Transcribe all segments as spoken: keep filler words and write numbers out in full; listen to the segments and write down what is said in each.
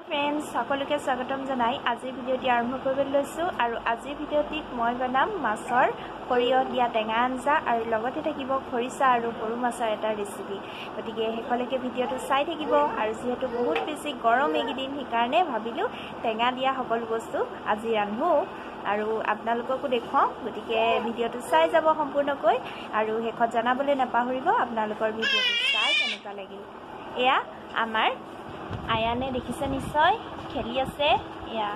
Friends सकलोके स्वागतम जनाई आजिर भिडिओटी आरम्भ কৰিবলৈ লৈছো আৰু আজিৰ ভিডিঅ'টিত মই বনাম মাছৰ খৰিয় দিয়া টেঙা আঞ্জা আৰু লগতে থাকিব খৰিচা আৰু সৰু মাছৰ এটা ৰেচিপি গতিকে হেকলৈকে ভিডিঅ'টো চাই থাকিব আৰু যেহেতু বহুত বেছি গৰম এইদিন সেইকাৰণে ভাবিলো টেঙা দিয়া সকলো বস্তু আজি ৰান্ধো আৰু আপোনালোককো দেখাও গতিকে ভিডিঅ'টো চাই যাব সম্পূৰ্ণকৈ আৰু হেকত জানাবলৈ নাপাহৰিব আপোনালোকৰ ভিডিঅ'টো চাই কেনেকুৱা লাগিল এয়া আমাৰ আয়ানে দেখিছে নিশ্চয় খেলি আছে ইয়া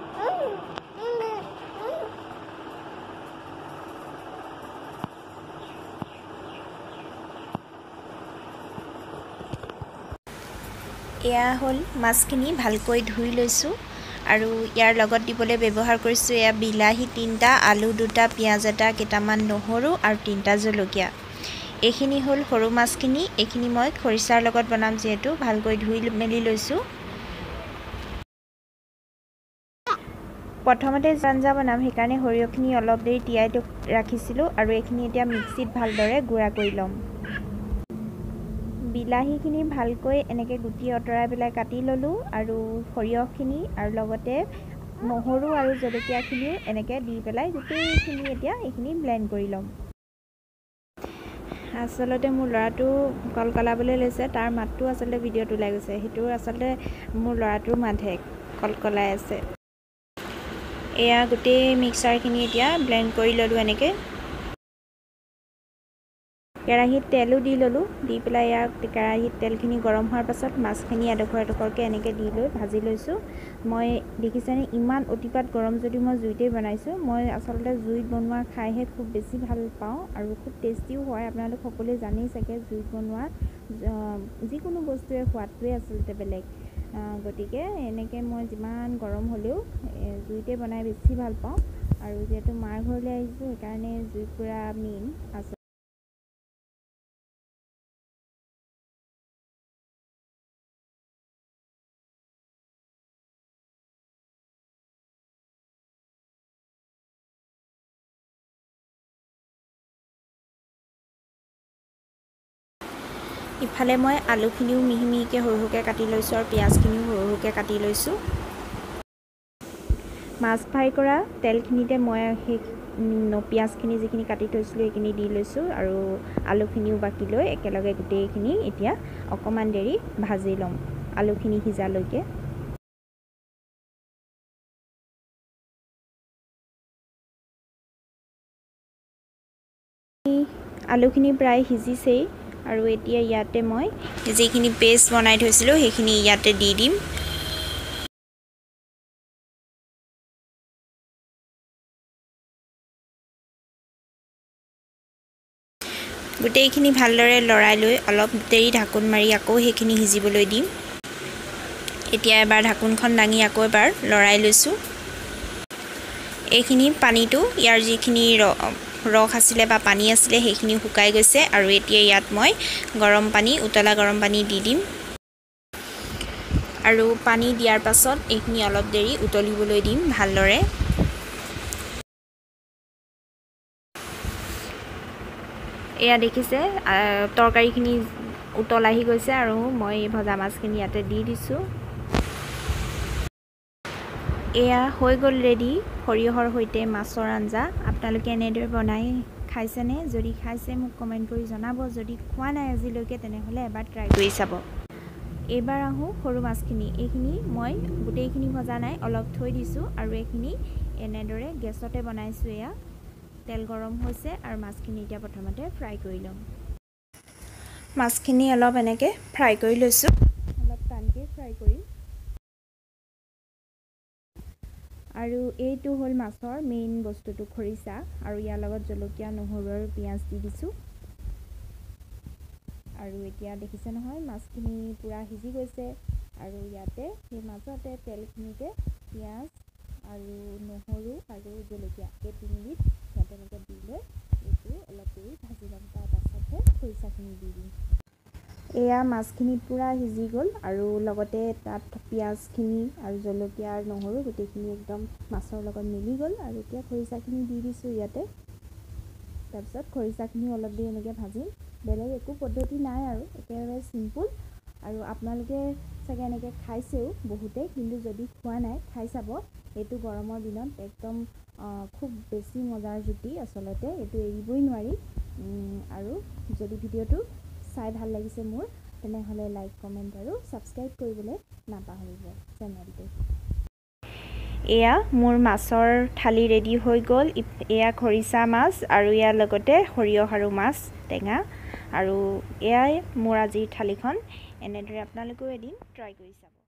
এয়া হল মাছখিনি ভালকৈ ধুই লৈছো আৰু ইয়াৰ লগত দিবলৈ ব্যৱহাৰ কৰিছো এয়া বিলাহী তিনটা আলু দুটা পিয়াজ এটা কেটামান নহৰু আৰু তিনটা জলকীয়া এইখিনি হল সৰু মাছখিনি এইখিনি মই খৰিচাৰ লগত বনাম যেহেতু ভালকৈ ধুই মেলি লৈছো প্ৰথমতে জানজা বনাম সেইকাৰণে হৰিয়খিনি অলপ দেৰি তিয়াই ৰাখিছিলো আৰু এইখিনি এতিয়া মিক্সিত ভালদৰে গুড়া কৰি লম বিলাহীখিনি ভালকৈ এনেকৈ গুটি অতৰাই পেলাই কাটি ললো আৰু সৰিয়হখিনি আৰু লগতে নহৰু আৰু জলকীয়াখিনিও এনেকৈ দি পেলাই গোটেইখিনি এতিয়া এইখিনি ব্লেন্ড কৰি লম আসলতে মোৰ লৰাটো কলকলাবলৈ লৈছে তাৰ মাতটো আসলতে ভিডিঅ'টো ওলাই গৈছে হেতু আসলতে মোৰ লৰাটোৰ মাতহে কলকলাই আছে এয়া গোটেই মিক্সাৰখিনি এতিয়া ব্লেন্ড কৰি ললো এনেকৈ কেৰাহীত তেলো দি ললো দি পেলাই ইয়া কেৰাহীত তেলখিনি গৰম হোৱাৰ পাছত মাছখিনি এডোখৰ এডোখৰকৈ এনেকৈ দি লৈ ভাজি লৈছো মই দেখিছেনে ইমান অতিপাত গৰম যদি মই জুইতে বনাইছো মই আসলতে জুইত বনোৱা খাইহে খুব বেছি ভাল পাওঁ আৰু খুব টেষ্টিও হয় আপোনালোক সকলোৱে জানেই চাগে জুইত বনোৱা যিকোনো বস্তুৱে সোৱাদটোৱে আসলতে বেলেগ গতিকে এনেকৈ মই যিমান গৰম হ'লেও জুইতে বনাই বেছি ভাল পাওঁ আৰু যেহেতু মাৰ ঘৰলৈ আহিছো সেইকাৰণে জুই পুৰা মেইন আছে ইফালে মই আলুখিনিও মিহি মিহিকৈ সৰু সৰুকৈ কাটি লৈছোঁ আৰু পিঁয়াজখিনিও সৰু সৰুকৈ কাটি লৈছোঁ মাছ ফ্ৰাই কৰা তেলখিনিতে মই সেই পিঁয়াজখিনি যিখিনি কাটি থৈছিলোঁ সেইখিনি দি লৈছোঁ আৰু আলুখিনিও বাকি লৈ একেলগে গোটেইখিনি এতিয়া অকণমান দেৰি ভাজি ল'ম আলুখিনি সিজালৈকে আলুখিনি প্ৰায় সিজিছেই আৰু এতিয়া ইয়াতে মই যিখিনি পেষ্ট বনাই থৈছিলোঁ সেইখিনি ইয়াতে দি দিম গোটেইখিনি ভালদৰে লৰাই লৈ অলপ দেৰি ঢাকোন মাৰি আকৌ সেইখিনি সিজিবলৈ দিম এতিয়া এবাৰ ঢাকোনখন দাঙি আকৌ এবাৰ লৰাই লৈছোঁ এইখিনি পানীটো ইয়াৰ যিখিনি ৰস আছিলে বা পানী আছিলে সেইখিনি শুকাই গৈছে আৰু এতিয়া ইয়াত মই গৰম পানী উতলা গৰম পানী দি দিম আৰু পানী দিয়াৰ পাছত এইখিনি অলপ দেৰি উতলিবলৈ দিম ভালদৰে এয়া দেখিছে তৰকাৰীখিনি উতল আহি গৈছে আৰু মই ভজা মাছখিনি ইয়াতে দি দিছোঁ এয়া হৈ গ'ল ৰেডি সৰিয়হৰ সৈতে মাছৰ আঞ্জা আপোনালোকে এনেদৰে বনাই খাইছেনে যদি খাইছে মোক কমেণ্ট কৰি জনাব যদি খোৱা নাই আজিলৈকে তেনেহ'লে এবাৰ ট্ৰাই কৰি চাব এইবাৰ আহোঁ সৰু মাছখিনি এইখিনি মই গোটেইখিনি ভজা নাই অলপ থৈ দিছোঁ আৰু এইখিনি এনেদৰে গেছতে বনাইছোঁ এয়া তেল গৰম হৈছে আৰু মাছখিনি এতিয়া প্ৰথমতে ফ্ৰাই কৰি ল'ম মাছখিনি অলপ এনেকৈ ফ্ৰাই কৰি লৈছোঁ অলপ টানকৈ ফ্ৰাই কৰিম আৰু এইটো হ'ল মাছৰ মেইন বস্তুটো খৰিচা আৰু ইয়াৰ লগত জলকীয়া নহৰু আৰু পিঁয়াজ দি দিছোঁ আৰু এতিয়া দেখিছে নহয় মাছখিনি পুৰা সিজি গৈছে আৰু ইয়াতে সেই মাজতে তেলখিনিতে পিঁয়াজ আৰু নহৰু আৰু জলকীয়া এই তিনিবিধ ইয়াতে এনেকৈ দি লৈ এইটো অলপ দেৰি ভাজি ল'ম তাৰ পাছতহে খৰিচাখিনি দি দিম এয়া মাছখিনি পুৰা সিজি গ'ল আৰু লগতে তাত পিঁয়াজখিনি আৰু জলকীয়া আৰু নহৰু গোটেইখিনি একদম মাছৰ লগত মিলি গ'ল আৰু এতিয়া খৰিচাখিনি দি দিছোঁ ইয়াতে তাৰপিছত খৰিচাখিনি অলপ দেৰি এনেকৈ ভাজিম বেলেগ একো পদ্ধতি নাই আৰু একেবাৰে চিম্পুল আৰু আপোনালোকে চাগে এনেকৈ খাইছেও বহুতে, কিন্তু যদি খোৱা নাই খাই চাব। এইটো গৰমৰ দিনত একদম খুব বেছি মজাৰ জুতি, আচলতে এইটো এৰিবই নোৱাৰি। আৰু যদি ভিডিঅ'টো চাই ভাল লাগিছে মোৰ, তেনেহ'লে লাইক কমেণ্ট আৰু ছাবস্ক্ৰাইব কৰিবলৈ নাপাহৰিব চেনেলটো। এয়া মোৰ মাছৰ থালি ৰেডি হৈ গ'ল। এয়া খৰিচা মাছ আৰু ইয়াৰ লগতে সৰিয়হ আৰু মাছ টেঙা, আৰু এয়াই মোৰ আজিৰ থালিখন। এনেদৰে আপোনালোকেও এদিন ট্ৰাই কৰি চাব।